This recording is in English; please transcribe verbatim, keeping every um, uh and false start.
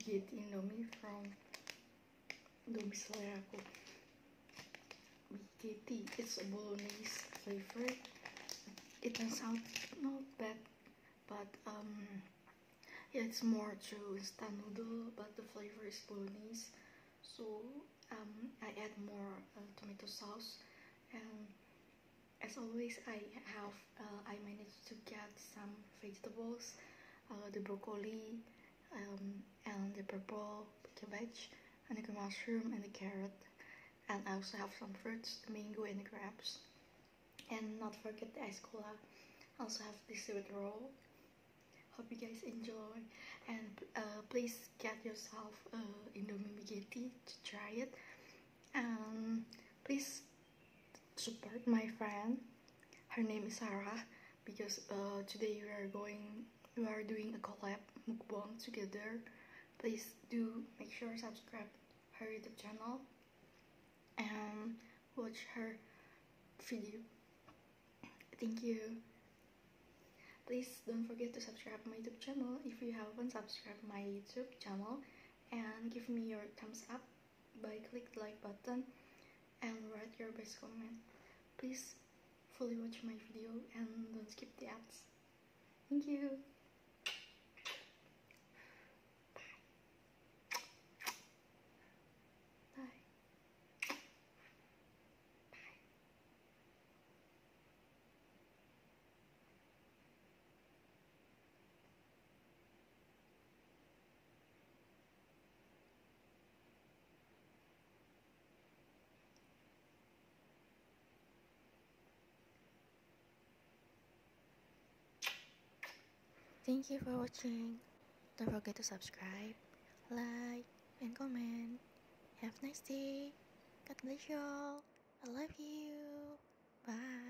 get Indomie from Indomie selera aku. B K T, it's a bolognese flavor. It turns out not bad, but um, yeah, it's more to instant noodle, but the flavor is bolognese. So um, I add more uh, tomato sauce, and as always, I have uh, I managed to get some vegetables, uh, the broccoli, um, and the purple cabbage, and the mushroom and the carrot, and I also have some fruits, the mango and the grapes, and not forget the ice cola. I also have the seaweed roll. Hope you guys enjoy, and uh, please get yourself uh, Indomie spaghetti to try it, and please support my friend. Her name is Sarah, because uh, today we are going we are doing a collab mukbang together. Please do make sure to subscribe her YouTube channel and watch her video. Thank you. Please don't forget to subscribe my YouTube channel if you haven't subscribed my YouTube channel, and give me your thumbs up by click the like button and write your best comment. Please fully watch my video and don't skip the ads. Thank you. Bye. Bye. Bye. Thank you for watching. Don't forget to subscribe, like, and comment. Have a nice day. God bless you all. I love you. Bye.